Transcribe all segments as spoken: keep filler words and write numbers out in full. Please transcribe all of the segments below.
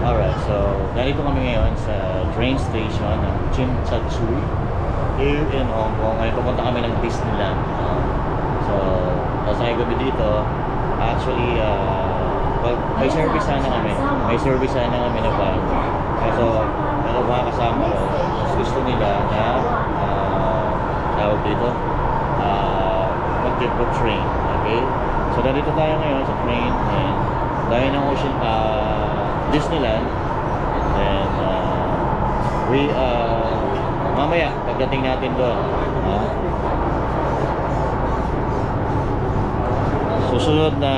Alright, so narito kami ngayon sa train station ng Chimchatsui here in Hong Kong. Ngayon pupunta kami ng Disneyland. Uh, so, pasay gabi dito. Actually, uh, well, may service sana kami. May service sana kami na van. So, ano ba kasama ko? Gusto nila na uh, tawag dito uh, mag-trip train. Okay? So, narito tayo ngayon sa train and dahil ng Ocean uh, Disneyland, and uh, we uh, mamaya pagdating natin doon, uh, susunod na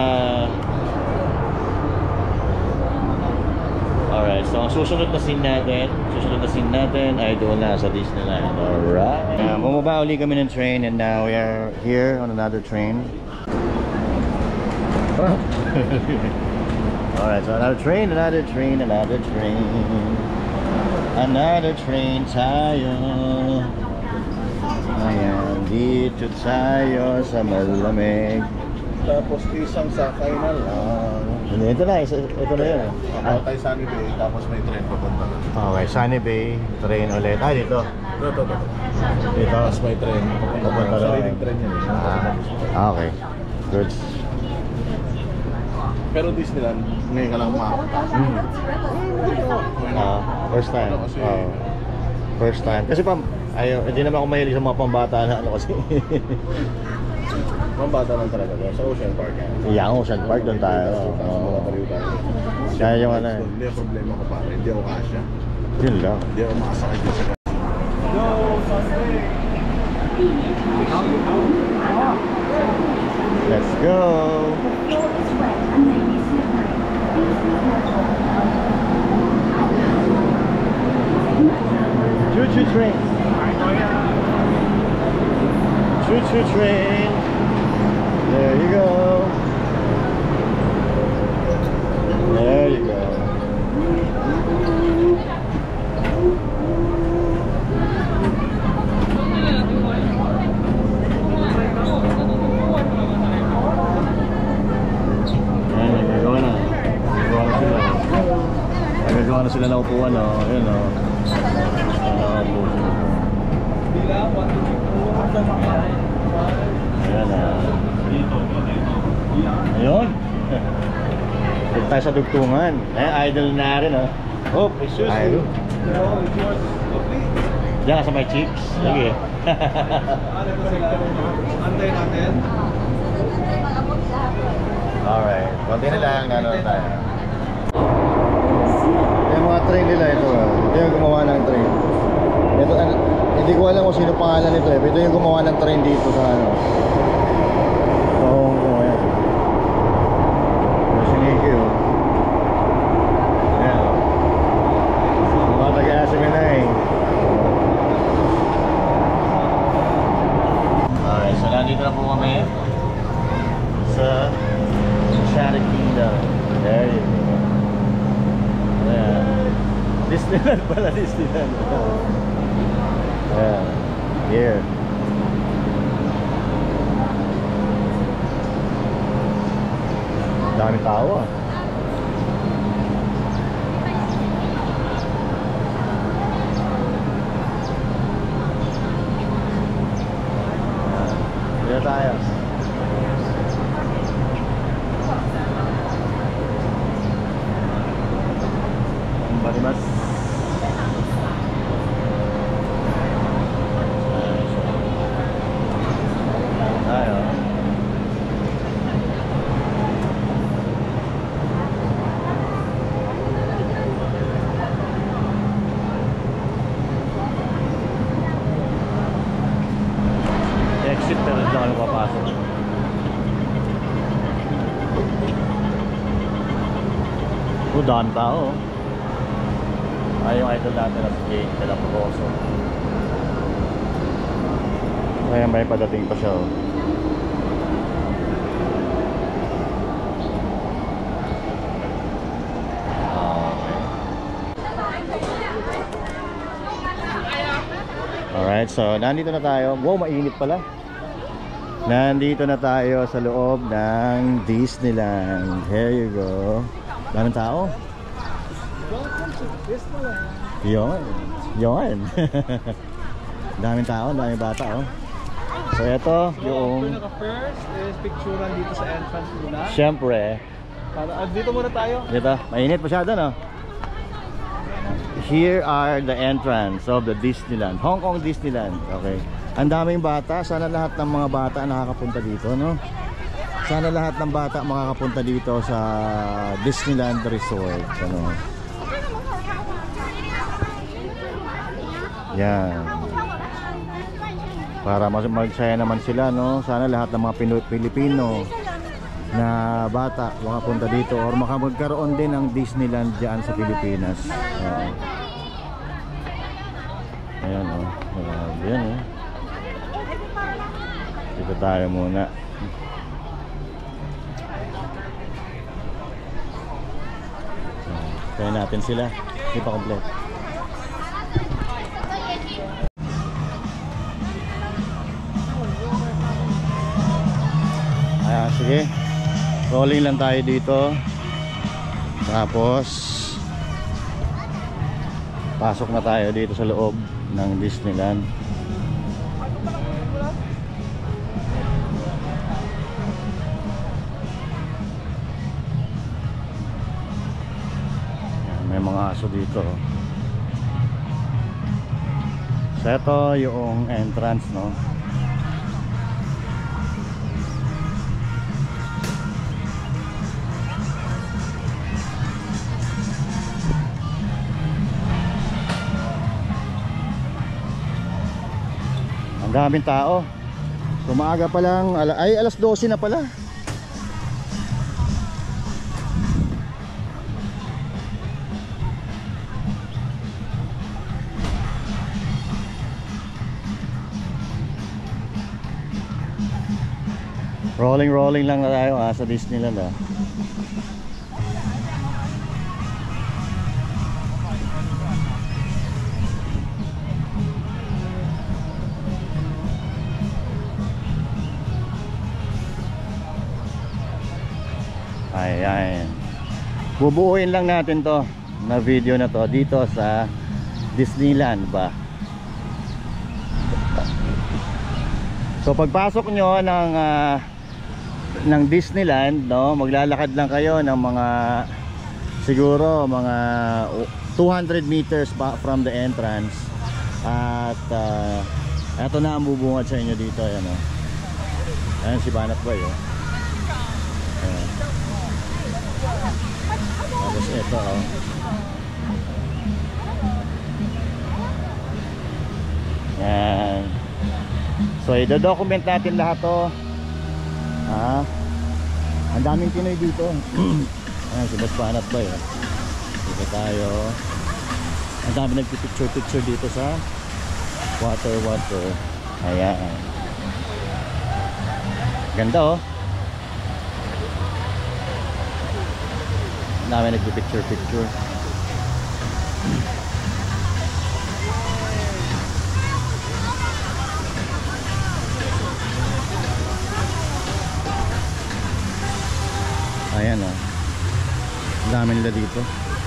alright, so ang susunod na scene natin susunod na scene natin ay doon na sa Disneyland. Alright, uh, bumaba uli kami ng train and now we are here on another train. Alright, so another train, another train, another train. Another train tayo. Ayan, dito tayo sa malamig. Tapos isang sakay na lang. Ito na, ito, ito na yun. Ako tayo Sunny Bay, tapos may train papunta. Okay, Sunny Bay, train ulit. Ah, dito. Dito, dito. Dito. Tapos may train papunta. Sariling train yan. Ah, okay. Good. Pero Disneyland, ngayon ka lang makapunta. Hmm. Uh, first time. Uh, first time. Kasi pa, ayaw, hindi naman ako mahilig sa mga pambata na ano kasi. Pambata lang talaga doon, sa Ocean Park yan. Yang Ocean Park doon tayo. Mga baliw tayo. Kaya yung ano eh. Hindi ang problema ko pare, hindi ako kasya. Yun lang. Hindi ako makasakay dito sa Go, Sunday! Let's go! Choo-choo train! Choo-choo train! There you go! There you go! Nagagawa na sila na upuan, o. Ayan, o. Nakaupo sila. Ayan, o. Ayun. Dito tayo sa dugtungan. Ayan, idol na rin, o. Oh, idol. Diyan ka sa my cheeks. Sige. Antay natin. Alright, konti na lang, gano'n tayo. Yung mga train nila ito, ito yung gumawa ng train. Ito, ano, hindi ko alam kung sino pangalan nito eh. Ito yung gumawa ng train dito sa ano. Sa Hong Kong, ayan. Siniki, oh. Ayan, oh. Mga taga-asime na eh. Alright, so nandito na po kami sa Enchanted Kingdom. There you go. Ayan. Disneyland pala, Disneyland. Ayan. Here. Daming tao ah. Dito tayo. Barimas. Tayo. Exit pero hindi kami papasok. Oh, daan tao. Ay, yung idol natin na si Jake de la Proso. Kaya may padating pa siya, oh. Alright, so nandito na tayo. Wow, mainit pala. Nandito na tayo sa loob ng Disneyland. Here you go. Daming tao. Yun. Yun. Daming tao, daming bata oh. So ito yung Pinaka-first is picturean dito sa entrance muna. Siyempre. Para, ah, dito muna tayo. Dito, mainit masyado no? Here are the entrance of the Disneyland, Hong Kong Disneyland. Okay. Ang daming bata, sana lahat ng mga bata nakakapunta dito, no? Sana lahat ng bata makakapunta dito sa Disneyland Resort, ano. Yan. Para mas magsaya naman sila, no? Sana lahat ng mga Pinoy Pilipino na bata makapunta dito or makamagkaroon din ng Disneyland diyan sa Pilipinas. Oo. Ayan oh. Ayan oh. Dito tayo muna. Kaya natin sila. Hindi pa complete. Ayan, sige. Rolling lang tayo dito. Tapos pasok na tayo dito sa loob ng Disneyland. Ayan, may mga aso dito. So ito yung entrance, no? Ang daming tao. Kumaaga pa lang, ala, ay alas dose na pala. Rolling rolling lang na tayo ah, sa Disneyland ah. Ayan. Bubuuin lang natin to na video na to dito sa Disneyland ba. So pagpasok nyo ng uh, ng Disneyland, no, maglalakad lang kayo ng mga siguro mga two hundred meters pa from the entrance. At uh, eto na ang bubungad sa inyo dito, ayan oh. Ayan si Banat Boy oh. Ayan. Tapos ito oh. Yan. So i-document natin lahat to. Ah. Ang daming Pinoy dito. Ayan si Boss Banat Boy oh. Dito tayo. Ang dami nagpipicture picture dito sa water water. Ayan. Ganda oh. Ang dami nagpipicture picture. Ayan oh. Ang dami nila dito.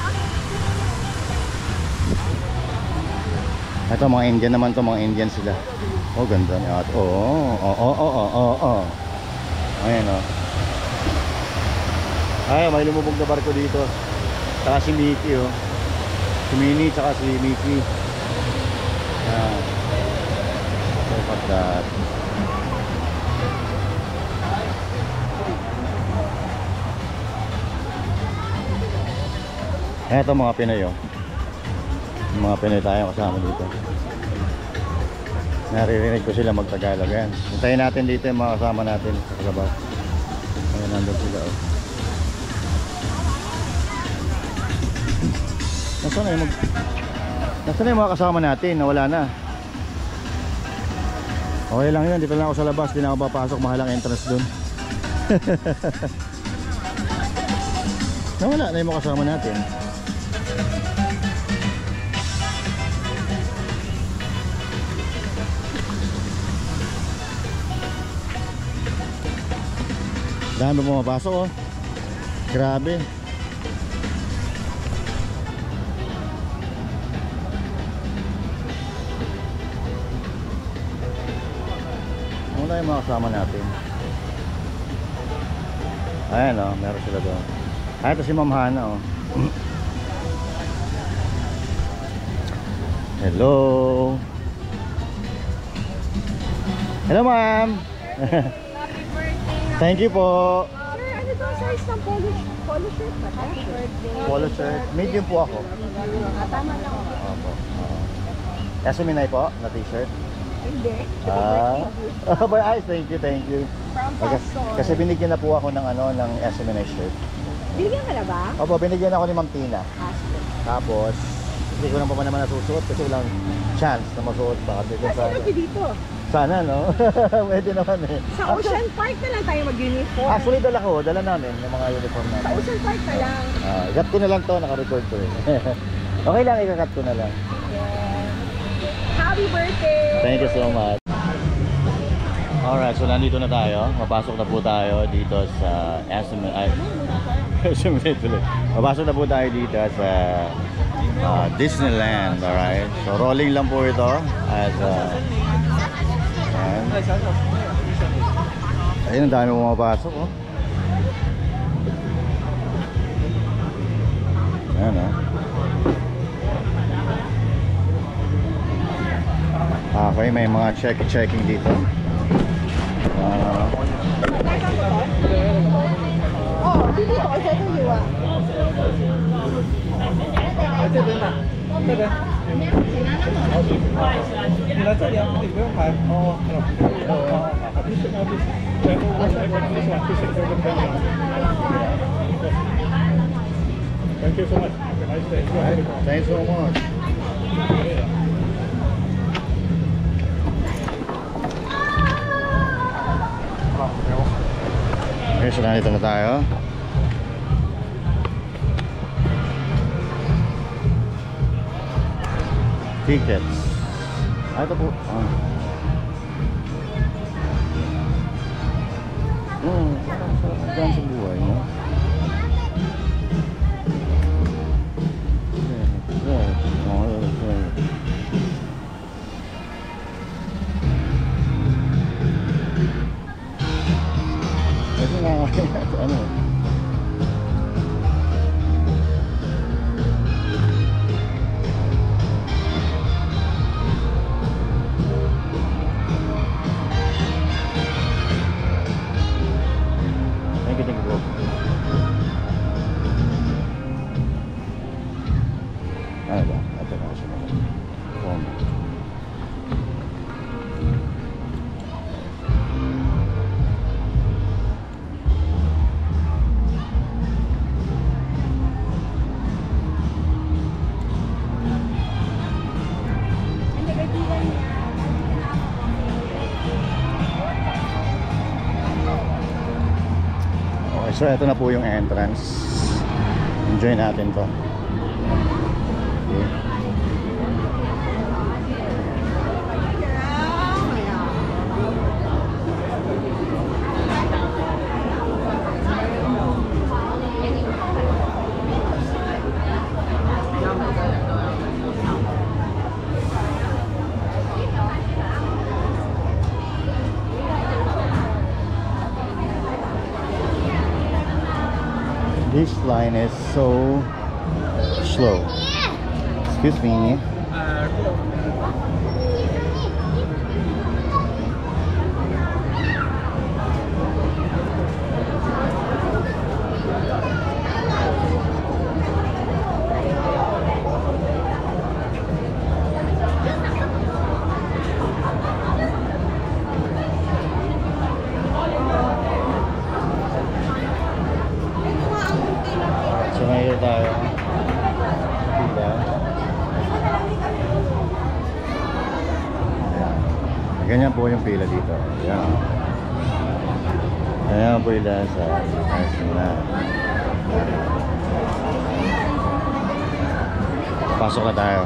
Ito mga Indian naman to, mga Indian sila. Oh ganda niya. Oo, oo, oo, oo, oo, oo. Ayan oh. Ay, may lumubog na barko dito. Saka si Mickey oh. Si Minnie saka si Mickey. Ayan. Look at that. Eto mga Pinoy oh. Mga Pinoy tayo kasama dito. Naririnig ko sila magtagalog. Yan. Hintayin natin dito yung mga kasama natin sa labas. Ayan, nandun sila oh. Nasaan na yung mag... Nasaan na yung mga kasama natin? Nawala na. Okay lang yun. Dito lang ako sa labas. Di na ako papasok. Mahal ang entrance dun. Nawala na yung mga kasama natin. Dami pumapasok oh. Grabe. yung mga kasama natin. Ayan o, oh, meron sila doon. Ay, ito si Ma'am Hana o. Oh. Hello. Hello ma'am. Happy birthday. Thank you po. Sir, ano to size ng polo, polo shirt ba? Happy birthday. Polo shirt. Medium po ako. Ah, tama lang ako. Opo. Uh, Esuminay po na t-shirt. Hindi. Ah. Oh, but ay, thank you, thank you. From Kasi, Pastor. kasi binigyan na po ako ng ano ng Esuminay shirt. Binigyan ka na ba? Opo, binigyan ako ni Ma'am Tina. Pastor. Tapos hindi ko na pa naman nasusuot kasi walang chance na masuot pa kasi kung Kasi sana. lagi dito. Sana no. Pwede naman eh. Sa Ocean Park na lang tayo mag-uniform. Actually dala ko, dala namin yung mga uniform Sa namin. Ocean Park na lang. Ah, ikat ko na lang to, naka-record ko eh. Okay lang, ikakat ko na lang. Yes. Happy birthday! Thank you so much. Alright, so nandito na tayo. Mapasok na po tayo dito sa S M ay S M A tuloy. Mapasok na po tayo dito sa uh, Disneyland, alright? So rolling lang po ito at uh, ayan. Ayun, ang dami pumapasok oh. Ayan oh. Okay, may mga check-checking dito. Uh, Oh, dito ko. Sa ito yung Thank you so much. Have a nice day. Thanks so much. Okay, so nandito na tayo. Tickets. Ah, ito po. Ah. Hmm, parang sarap dyan sa buhay, no? Yeah, yeah. Oh, yeah. Kasi nga, ano? Thank you, thank you, bro. Ano ba? Ito na siya. Oh. Okay, so ito na po yung entrance. Enjoy natin to. Okay. This line is so slow. Excuse me. So ngayon tayo. Pila. Ayan. Ganyan po yung pila dito. Ayan. Ayan po pila sa na. Pasok na tayo.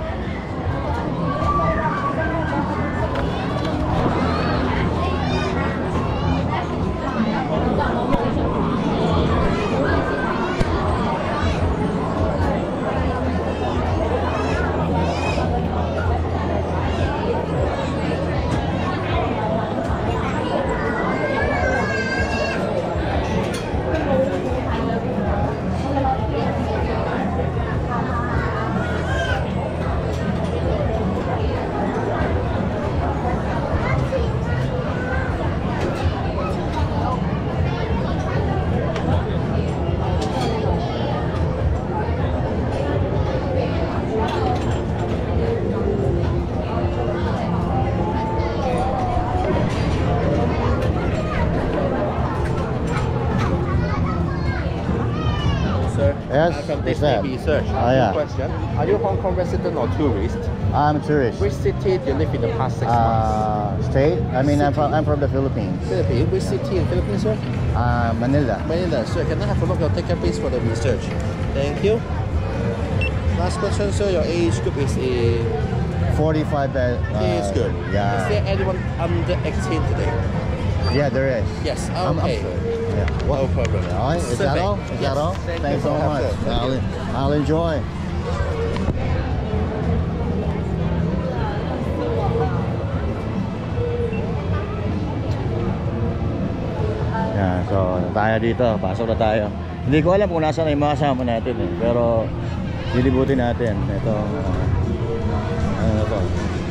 this that? may be research. Oh, yeah. Good question. Are you Hong Kong resident or tourist? I'm a tourist. Which city do you live in the past six months? Uh, state? I mean, I'm from, I'm from the Philippines. Philippines. Which city in Philippines, sir? Uh, Manila. Manila. Sir, can I have a look at your ticket, please, for the research? Thank you. Last question, sir. Your age group is a... forty-five. Uh, is good. Yeah. Is there anyone under eighteen today? Yeah, there is. Yes. I'm- I'm Okay. sure. Yeah. No problem. All right, is that Perfect. all? Is Yes. that all? Thank Thanks you so for your much. help, sir. Thank I'll, you. I'll enjoy. Yan, so tayo dito, pasok na tayo. Hindi ko alam kung nasaan yung mga kasama natin eh, pero lilibutin natin. Ito, uh, ano na to?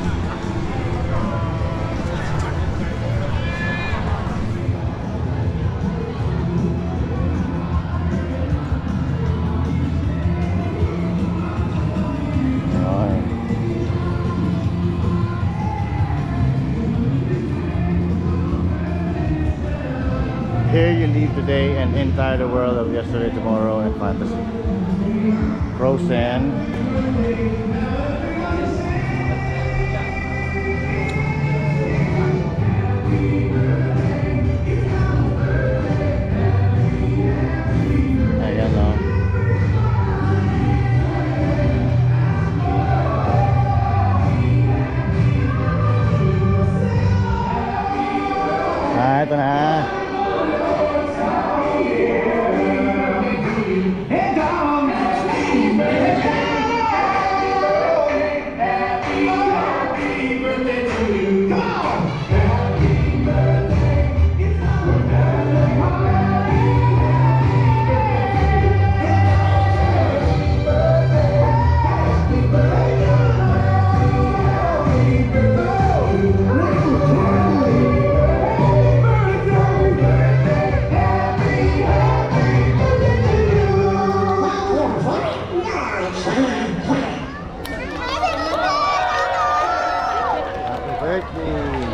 Okay. Here you leave today and enter the world of yesterday, tomorrow, and fantasy. Frozen. Ayan o. Ah, ito na. Happy birthday.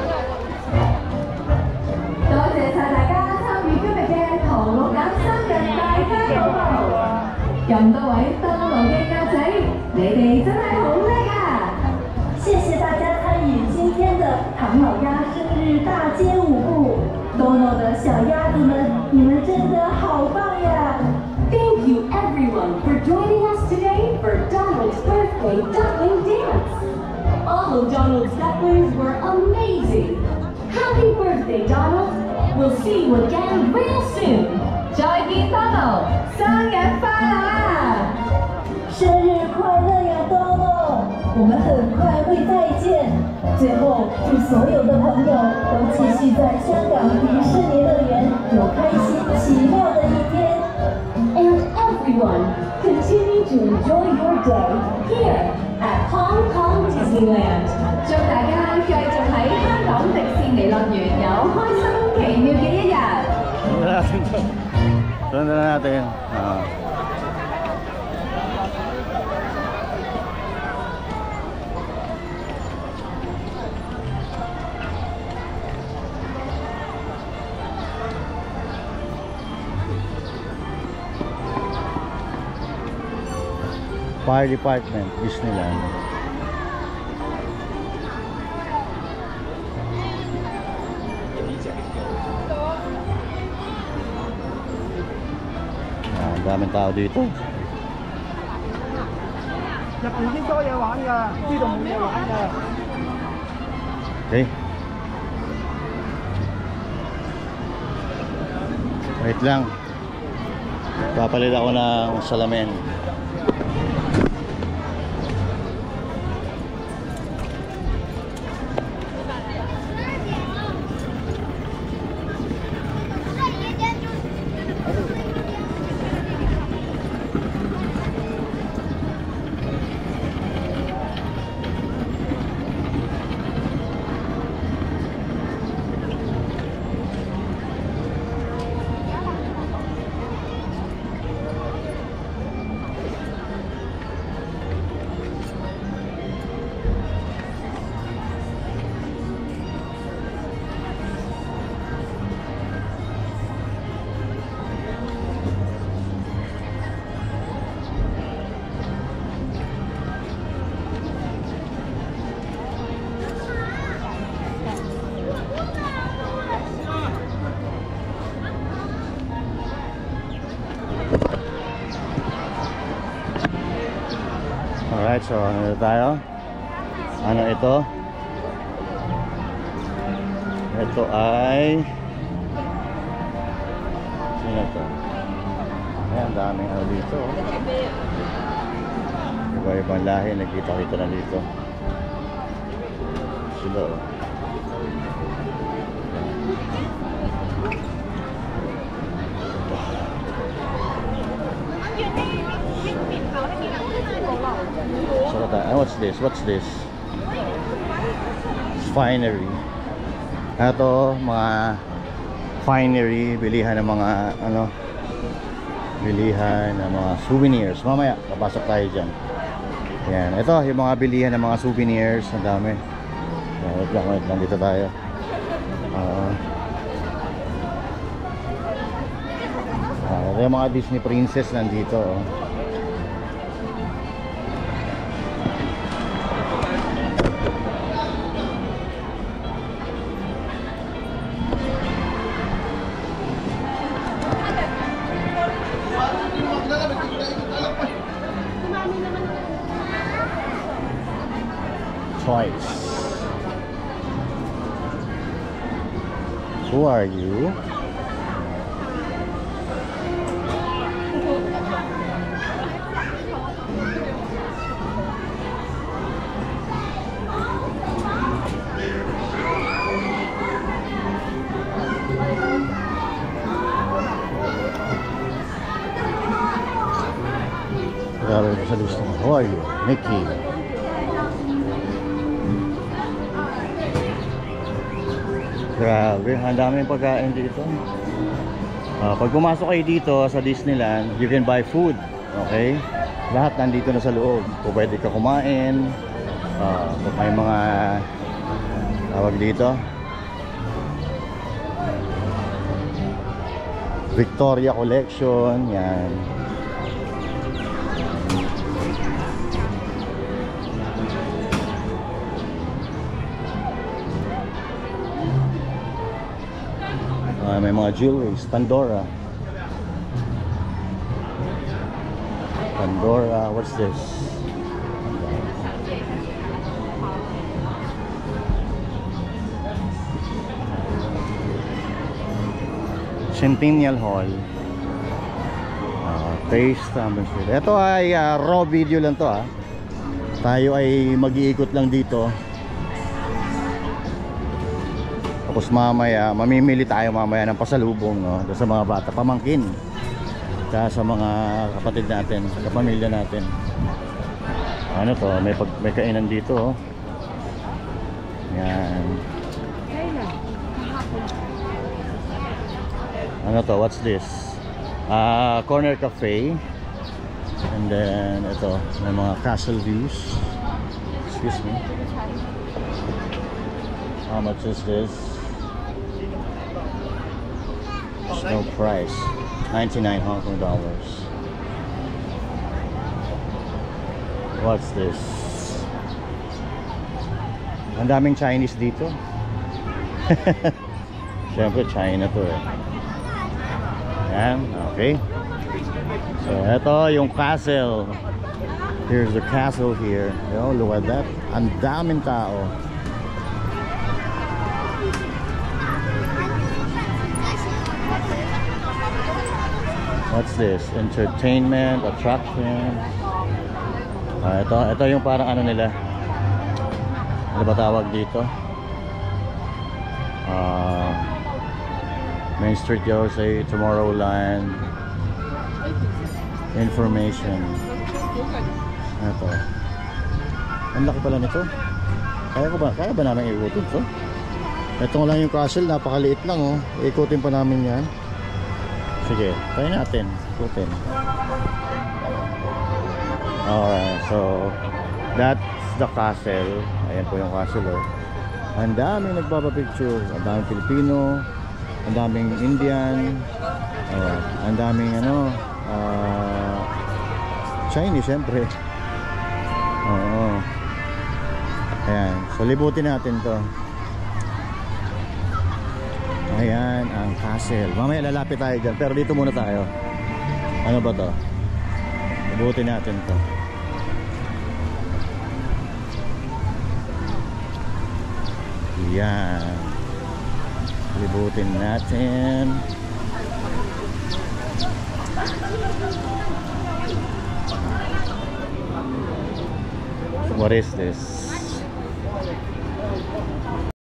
多謝晒大家參與今日嘅唐老鴨生日大家好！咁多位當勞嘅鴨仔，你哋真係好叻啊！ 谢谢大家参與今天的唐老鴨生日大街舞步。多諾的小鴨子們，你們真的好棒呀 Thank you everyone for joining us today for Donald's birthday duckling dance. All of Donald's ducklings were amazing. Happy birthday, Donald. We'll see you again real soon. 再見 Donald，生日快樂啊！ 生日快樂呀，多諾！我們很快會再見。最後，祝所有的朋友都繼續在香港迪士尼樂園有開心奇妙的一天。 And everyone, continue to enjoy your day here at Hong Kong Disneyland. 祝大家繼續喺香港迪士尼樂園有開心奇妙嘅一日。 Sundan natin to. Sundan na natin. Ah. Fire Department, Disneyland. Ah, ang daming tao dito. 入邊應該有嘢玩㗎，呢度冇嘢玩㗎。 Okay. Wait lang. Papalit ako ng salamin. Alright, so ano tayo? Ano ito? Ito ay sino to? Ayan, daming ano dito. Iba-ibang lahi, nagkita-kita na dito. Sila oh. So, uh, what's this? What's this? Finery. Ito, mga finery, bilihan ng mga ano, bilihan ng mga souvenirs. Mamaya, papasok tayo dyan. Yan, ito yung mga bilihan ng mga souvenirs. Ang dami. Wait lang, wait lang, dito tayo. Uh, uh, ito yung mga Disney princess nandito oh. Twice. Who are you? Who are you? Mickey. Grabe, ang daming pagkain dito. Uh, pag pumasok kayo dito sa Disneyland, you can buy food. Okay? Lahat nandito na sa loob. Kung pwede ka kumain. Uh, may mga tawag dito. Victoria Collection. Yan. Uh, may mga jewelries, Pandora. Pandora, what's this? Centennial Hall. Uh, taste, ito ay uh, raw video lang to ah. Tayo ay mag-iikot lang dito. Tapos mamaya, mamimili tayo mamaya ng pasalubong no? Sa mga bata, pamangkin. Kaya sa mga kapatid natin, kapamilya natin. Ano to, may, pag, may kainan dito oh. Yan. Ano to, what's this? Uh, Corner Cafe. And then, ito, may mga castle views. Excuse me. How much is this? No price. ninety-nine Hong Kong dollars. What's this? Ang daming Chinese dito. Siyempre China to eh. Yan, okay. So ito yung castle. Here's the castle here. Oh, look at that. Ang daming tao. What's this? Entertainment, attraction. Ah, ito, ito yung parang ano nila. Ano ba tawag dito? Ah, Main Street Jose, Tomorrowland. Information. Ito. Ang laki pala nito. Kaya ko ba? Kaya ba namin ikutin ito? Ito lang yung castle, napakaliit lang oh. Ikutin pa namin yan. Sige, try natin. Ikutin. Alright, so that's the castle. Ayan po yung castle oh. Ang daming nagpapapicture. Ang daming Pilipino. Ang daming Indian. Ayan. Ang daming ano uh, Chinese syempre. Oo. Ayan, so libutin natin to. Ayan ang castle. Mamaya lalapit tayo dyan, pero dito muna tayo. Ano ba to? Libutin natin to. Yan. Libutin natin. What is this?